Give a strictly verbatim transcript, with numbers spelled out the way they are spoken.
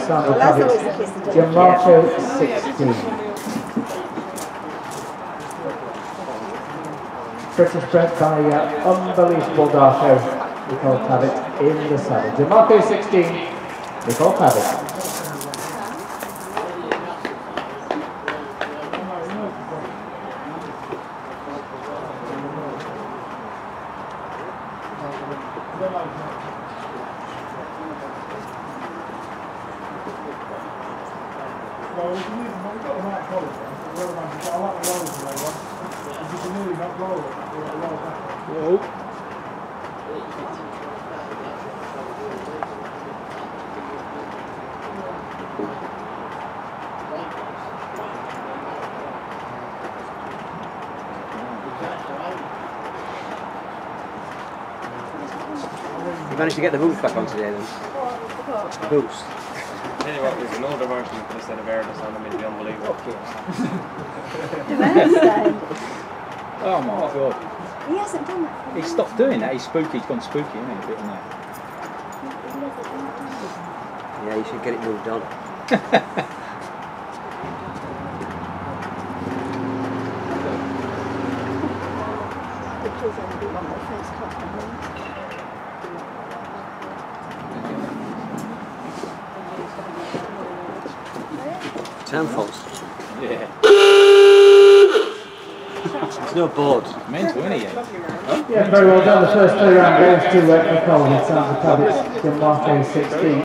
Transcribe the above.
Sandra Pavitt, Gianmarco sixteen. British bred by uh, Unbelievable Darko, Nicole Pavitt in the saddle. Gianmarco sixteen, Nicole Pavitt. Well, we can use them, we've got the right colours then. The other ones, I like the rollers that they want. If you can nearly not roll it, you'll roll back. Whoa. You managed to get the boots back on today then? The boots. Tell you what, there's an older version instead of airless on them, it'd be unbelievable. Oh my god. He hasn't done that. He stopped doing that, he's spooky, he's gone spooky, isn't he? A bit on that. Yeah, you should get it moved on. Ten false. Yeah. There's no board. Mental, isn't he? Huh? Yeah, very well done. The first two round goes to uh, Nicole and Sandra Pavitt, Gianmarco sixteen.